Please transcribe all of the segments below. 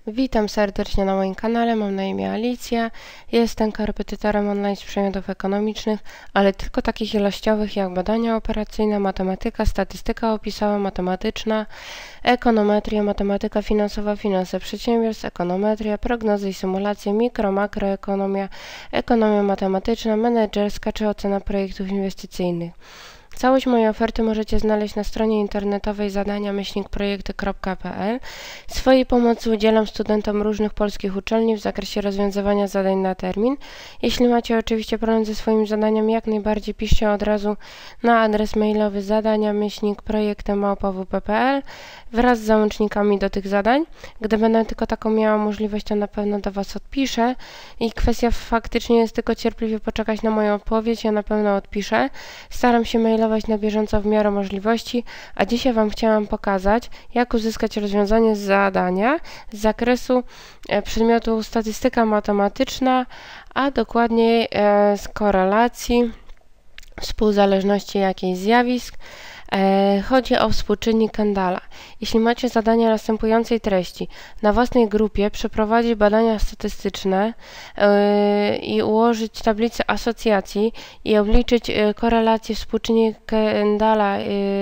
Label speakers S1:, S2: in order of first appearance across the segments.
S1: Witam serdecznie na moim kanale, mam na imię Alicja. Jestem korepetytorem online z przedmiotów ekonomicznych, ale tylko takich ilościowych jak badania operacyjne, matematyka, statystyka opisowa, matematyczna, ekonometria, matematyka finansowa, finanse przedsiębiorstw, ekonometria, prognozy i symulacje, mikro, makroekonomia, ekonomia matematyczna, menedżerska czy ocena projektów inwestycyjnych. Całość mojej oferty możecie znaleźć na stronie internetowej zadania-projekty.pl. Swojej pomocy udzielam studentom różnych polskich uczelni w zakresie rozwiązywania zadań na termin. Jeśli macie oczywiście problem ze swoim zadaniem, jak najbardziej piszcie od razu na adres mailowy zadania-projekty@wp.pl wraz z załącznikami do tych zadań. Gdy będę tylko taką miała możliwość, to na pewno do Was odpiszę i kwestia faktycznie jest tylko cierpliwie poczekać na moją odpowiedź, ja na pewno odpiszę. Staram się mailować na bieżąco w miarę możliwości, a dzisiaj Wam chciałam pokazać, jak uzyskać rozwiązanie z zadania z zakresu przedmiotu statystyka matematyczna, a dokładniej z korelacji współzależności jakichś zjawisk. Chodzi o współczynnik Kendalla. Jeśli macie zadania następującej treści, na własnej grupie przeprowadzić badania statystyczne i ułożyć tablicę asocjacji i obliczyć korelację współczynnik Kendalla,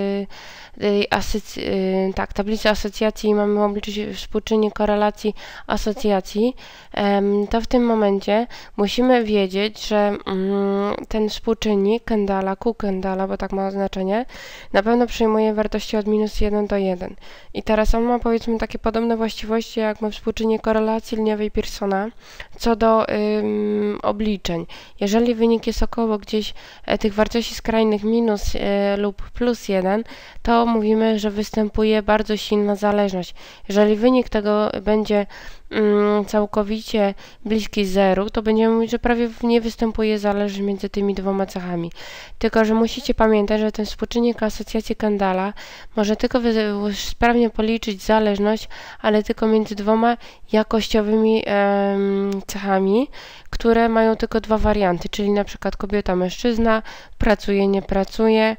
S1: tablicę asocjacji i mamy obliczyć współczynnik korelacji asocjacji, to w tym momencie musimy wiedzieć, że ten współczynnik Kendalla, Q Kendalla, bo tak ma oznaczenie, na pewno przyjmuje wartości od -1 do 1. I teraz on ma, powiedzmy, takie podobne właściwości, jak ma współczynnik korelacji liniowej Pearsona co do obliczeń. Jeżeli wynik jest około gdzieś tych wartości skrajnych minus lub plus 1, to mówimy, że występuje bardzo silna zależność. Jeżeli wynik tego będzie całkowicie bliski zeru, to będziemy mówić, że prawie nie występuje zależność między tymi dwoma cechami. Tylko że musicie pamiętać, że ten współczynnik asocjacji Kendalla może tylko sprawnie policzyć zależność, ale tylko między dwoma jakościowymi cechami, które mają tylko dwa warianty, czyli na przykład kobieta, mężczyzna, pracuje, nie pracuje.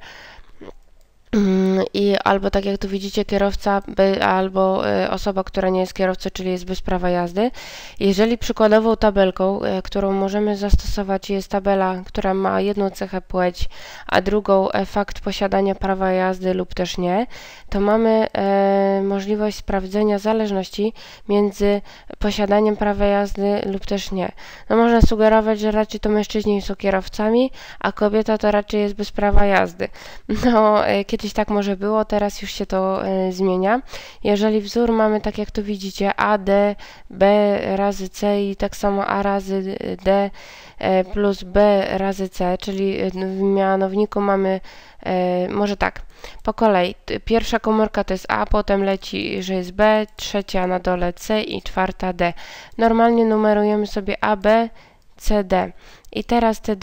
S1: I albo tak jak tu widzicie, kierowca albo osoba, która nie jest kierowcą, czyli jest bez prawa jazdy. Jeżeli przykładową tabelką, którą możemy zastosować, jest tabela, która ma jedną cechę płeć, a drugą fakt posiadania prawa jazdy lub też nie, to mamy możliwość sprawdzenia zależności między posiadaniem prawa jazdy lub też nie. No można sugerować, że raczej to mężczyźni są kierowcami, a kobieta to raczej jest bez prawa jazdy. No, kiedyś tak może było, teraz już się to zmienia. Jeżeli wzór mamy tak jak tu widzicie, A, D, B razy C i tak samo A razy D plus B razy C, czyli w mianowniku mamy, może tak, po kolei, pierwsza komórka to jest A, potem leci, że jest B, trzecia na dole C i czwarta D. Normalnie numerujemy sobie A, B, C, D. I teraz te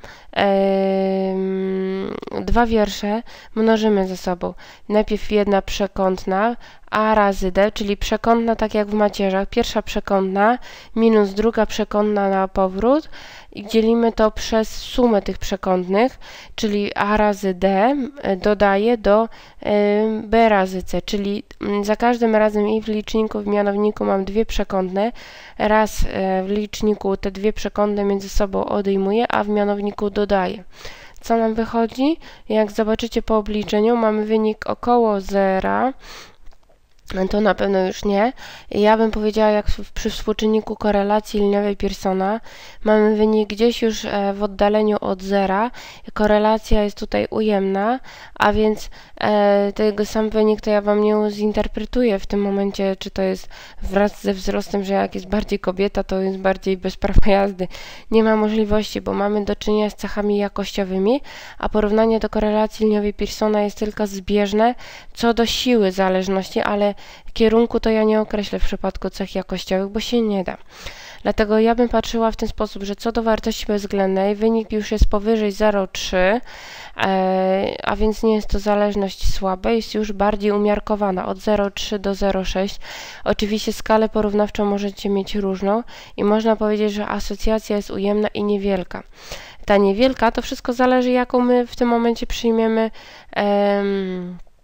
S1: dwa wiersze mnożymy ze sobą. Najpierw jedna przekątna, A razy D, czyli przekątna tak jak w macierzach. Pierwsza przekątna minus druga przekątna na powrót i dzielimy to przez sumę tych przekątnych, czyli A razy D dodaje do B razy C, czyli za każdym razem i w liczniku, i w mianowniku mam dwie przekątne. Raz w liczniku te dwie przekątne między sobą odejmuję, a w mianowniku dodaję. Co nam wychodzi? Jak zobaczycie po obliczeniu, mamy wynik około zera. To na pewno już nie. Ja bym powiedziała, jak przy współczynniku korelacji liniowej Pearsona mamy wynik gdzieś już w oddaleniu od zera. Korelacja jest tutaj ujemna, a więc tego sam wynik to ja Wam nie zinterpretuję w tym momencie, czy to jest wraz ze wzrostem, że jak jest bardziej kobieta, to jest bardziej bez prawa jazdy. Nie ma możliwości, bo mamy do czynienia z cechami jakościowymi, a porównanie do korelacji liniowej Pearsona jest tylko zbieżne co do siły zależności, ale kierunku to ja nie określę w przypadku cech jakościowych, bo się nie da. Dlatego ja bym patrzyła w ten sposób, że co do wartości bezwzględnej wynik już jest powyżej 0,3, a więc nie jest to zależność słaba, jest już bardziej umiarkowana od 0,3 do 0,6. Oczywiście skalę porównawczą możecie mieć różną i można powiedzieć, że asocjacja jest ujemna i niewielka. Ta niewielka to wszystko zależy, jaką my w tym momencie przyjmiemy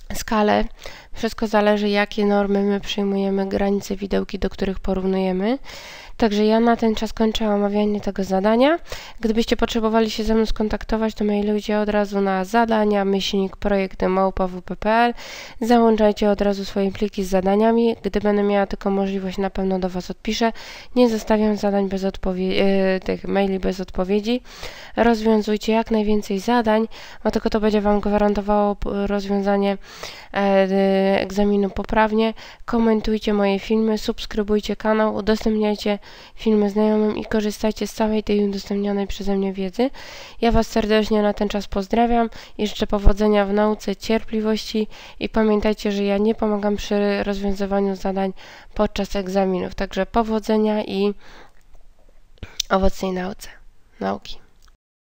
S1: skalę. Wszystko zależy, jakie normy my przyjmujemy, granice widełki, do których porównujemy. Także ja na ten czas kończę omawianie tego zadania. Gdybyście potrzebowali się ze mną skontaktować, to mailujcie od razu na zadania@projekty@wp.pl. Załączajcie od razu swoje pliki z zadaniami. Gdy będę miała tylko możliwość, na pewno do Was odpiszę. Nie zostawiam zadań bez tych maili bez odpowiedzi. Rozwiązujcie jak najwięcej zadań, bo tylko to będzie Wam gwarantowało rozwiązanie egzaminu poprawnie. Komentujcie moje filmy, subskrybujcie kanał, udostępniajcie filmy znajomym i korzystajcie z całej tej udostępnionej przeze mnie wiedzy. Ja Was serdecznie na ten czas pozdrawiam i życzę powodzenia w nauce, cierpliwości i pamiętajcie, że ja nie pomagam przy rozwiązywaniu zadań podczas egzaminów. Także powodzenia i owocnej nauki.